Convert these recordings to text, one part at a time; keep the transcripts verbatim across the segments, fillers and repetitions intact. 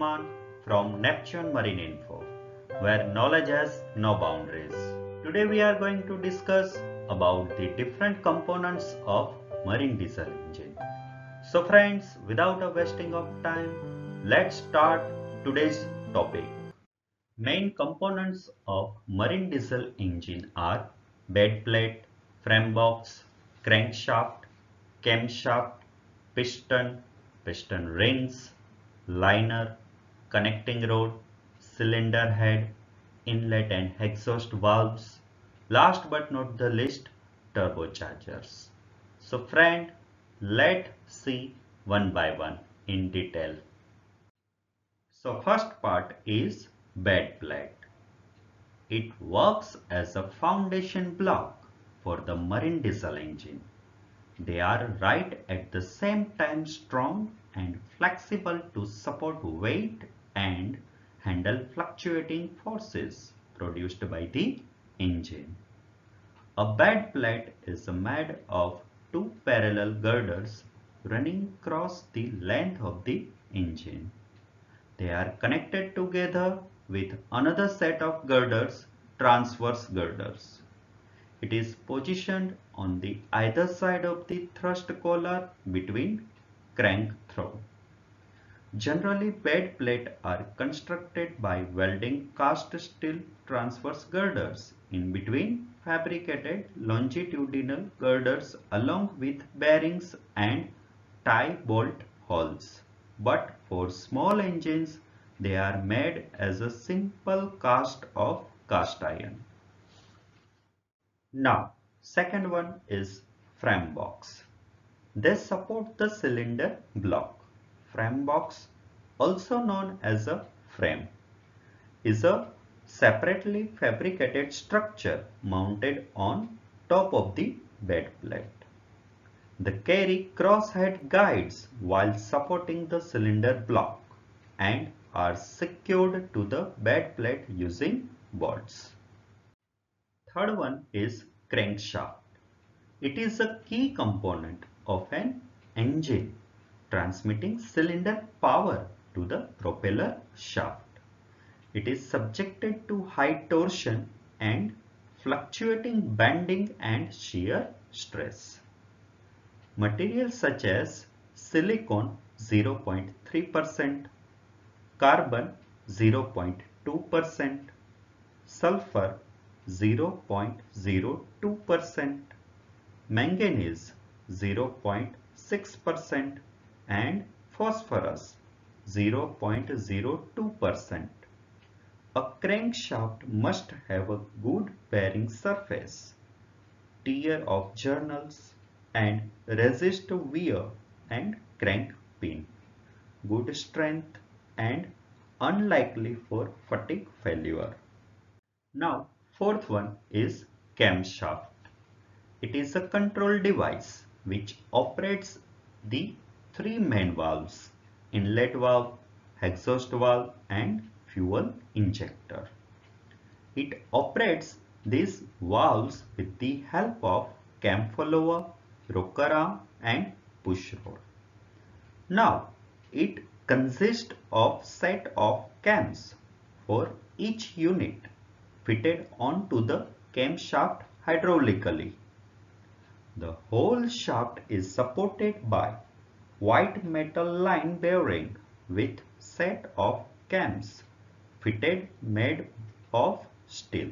Rahman from Neptune Marine Info, where knowledge has no boundaries. Today we are going to discuss about the different components of marine diesel engine. So friends, without a wasting of time, let's start today's topic. Main components of marine diesel engine are bed plate, frame box, crankshaft, camshaft, piston, piston rings, liner, connecting rod, cylinder head, inlet and exhaust valves. Last but not the least, turbochargers. So friend, let's see one by one in detail. So first part is bed plate. It works as a foundation block for the marine diesel engine. They are right at the same time strong and flexible to support weight and handle fluctuating forces produced by the engine. A bed plate is made of two parallel girders running across the length of the engine. They are connected together with another set of girders, transverse girders. It is positioned on the either side of the thrust collar between crank throw. Generally, bed plate are constructed by welding cast steel transverse girders in between fabricated longitudinal girders along with bearings and tie bolt holes. But for small engines, they are made as a simple cast of cast iron. Now, second one is frame box. They support the cylinder block. Frame box, also known as a frame, is a separately fabricated structure mounted on top of the bed plate. They carry crosshead guides while supporting the cylinder block and are secured to the bed plate using bolts. Third one is crankshaft. It is a key component of an engine transmitting cylinder power to the propeller shaft. It is subjected to high torsion and fluctuating bending and shear stress. Materials such as silicon zero point three percent, carbon zero point two percent, sulfur zero point zero two percent, manganese zero point six percent and phosphorus zero point zero two percent. A crankshaft must have a good bearing surface, tear of journals and resist wear and crank pin, good strength and unlikely for fatigue failure. Now fourth one is camshaft. It is a control device which operates the three main valves: inlet valve, exhaust valve and fuel injector. It operates these valves with the help of cam follower, rocker arm and push rod. Now it consists of set of cams for each unit fitted onto the camshaft hydraulically. The whole shaft is supported by white metal line bearing with set of cams fitted made of steel.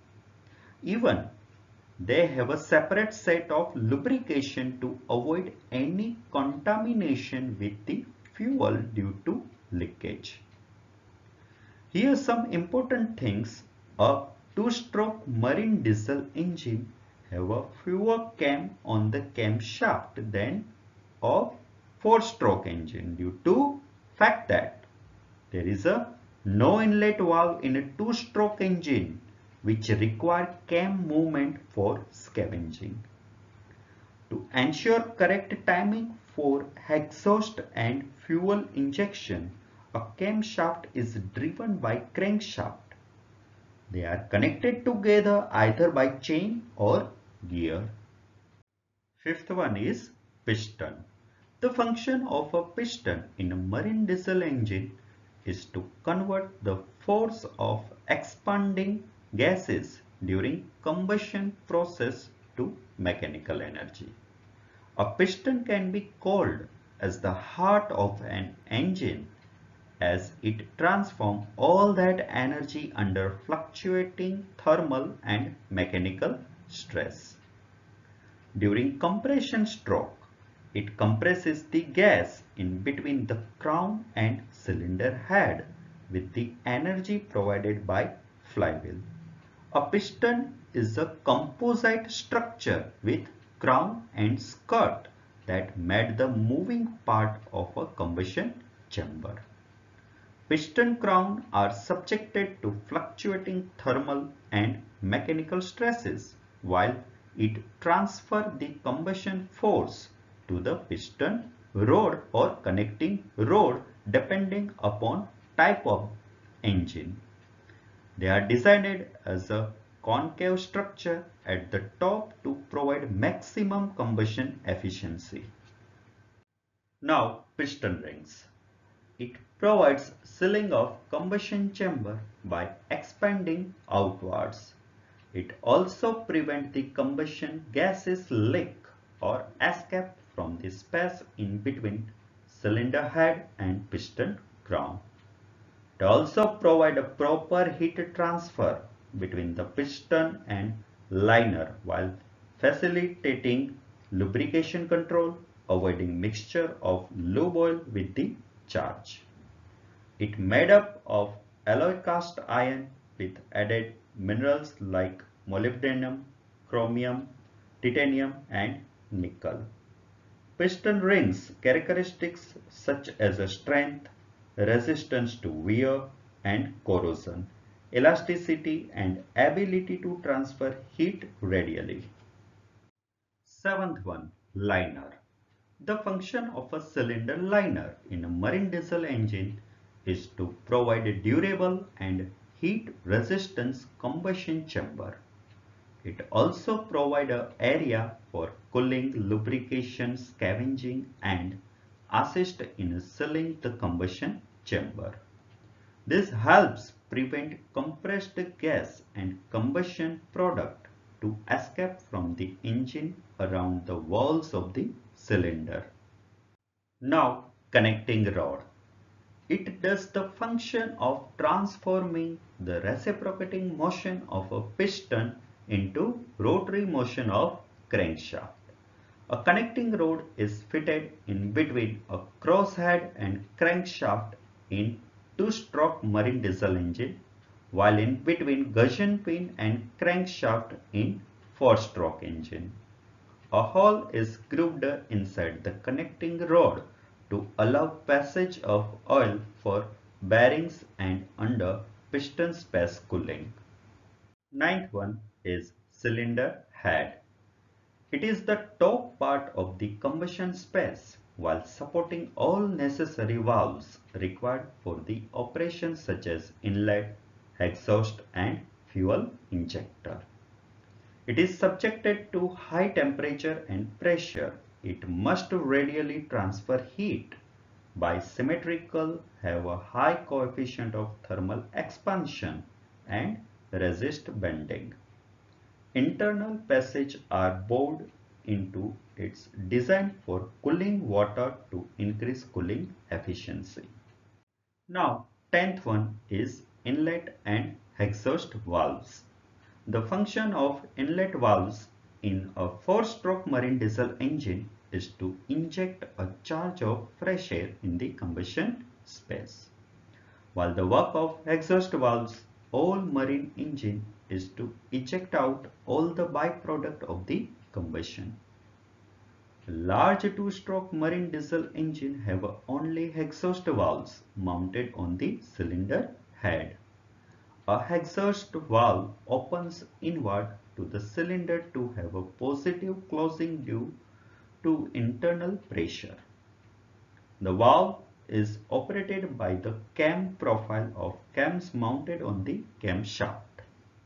Even they have a separate set of lubrication to avoid any contamination with the fuel due to leakage. Here are some important things. A two-stroke marine diesel engine have a fewer cam on the camshaft than a four-stroke engine due to fact that there is a no inlet valve in a two-stroke engine which require cam movement for scavenging. To ensure correct timing for exhaust and fuel injection, a camshaft is driven by crankshaft. They are connected together either by chain or gear. Fifth one is piston. The function of a piston in a marine diesel engine is to convert the force of expanding gases during combustion process to mechanical energy. A piston can be called as the heart of an engine as it transforms all that energy under fluctuating thermal and mechanical stress. During compression stroke, it compresses the gas in between the crown and cylinder head with the energy provided by flywheel. A piston is a composite structure with crown and skirt that made the moving part of a combustion chamber. Piston crown are subjected to fluctuating thermal and mechanical stresses while it transfers the combustion force to the piston rod or connecting rod depending upon type of engine. They are designed as a concave structure at the top to provide maximum combustion efficiency. Now piston rings. It provides sealing of combustion chamber by expanding outwards. It also prevents the combustion gases leak or escape from the space in between cylinder head and piston crown. It also provides a proper heat transfer between the piston and liner while facilitating lubrication control, avoiding mixture of lube oil with the charge. It made up of alloy cast iron with added minerals like molybdenum, chromium, titanium and nickel. Piston rings characteristics such as a strength, resistance to wear and corrosion, elasticity and ability to transfer heat radially. Seventh one, liner. The function of a cylinder liner in a marine diesel engine is to provide a durable and heat resistance combustion chamber. It also provides an area for cooling, lubrication, scavenging and assist in sealing the combustion chamber. This helps prevent compressed gas and combustion product to escape from the engine around the walls of the cylinder. Now connecting rod. It does the function of transforming the reciprocating motion of a piston into rotary motion of crankshaft. A connecting rod is fitted in between a crosshead and crankshaft in two-stroke marine diesel engine, while in between gudgeon pin and crankshaft in four-stroke engine. A hole is grooved inside the connecting rod to allow passage of oil for bearings and under piston space cooling. Ninth one is cylinder head. It is the top part of the combustion space while supporting all necessary valves required for the operation such as inlet, exhaust and fuel injector. It is subjected to high temperature and pressure. It must radially transfer heat by symmetrical, have a high coefficient of thermal expansion and resist bending. Internal passage are bored into its design for cooling water to increase cooling efficiency. Now tenth one is inlet and exhaust valves. The function of inlet valves in a four-stroke marine diesel engine is to inject a charge of fresh air in the combustion space, while the work of exhaust valves all marine engine is to eject out all the byproduct of the combustion. A large two-stroke marine diesel engine have only exhaust valves mounted on the cylinder head. A exhaust valve opens inward to the cylinder to have a positive closing due to internal pressure. The valve is operated by the cam profile of cams mounted on the camshaft.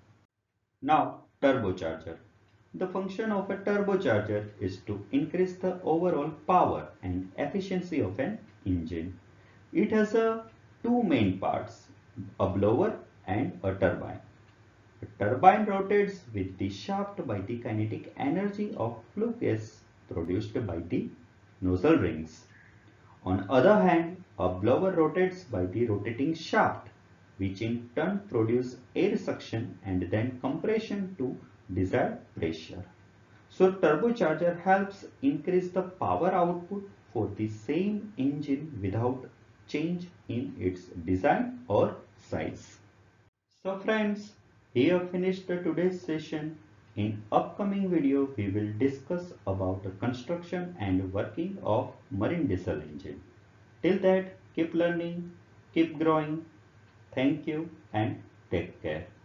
Now turbocharger. The function of a turbocharger is to increase the overall power and efficiency of an engine. It has a two main parts, a blower and a turbine. A turbine rotates with the shaft by the kinetic energy of flue gas produced by the nozzle rings. On other hand, a blower rotates by the rotating shaft, which in turn produces air suction and then compression to desired pressure. So turbocharger helps increase the power output for the same engine without change in its design or size. So friends, here finished today's session. In upcoming video, we will discuss about the construction and working of marine diesel engine. Till that, keep learning, keep growing. Thank you and take care.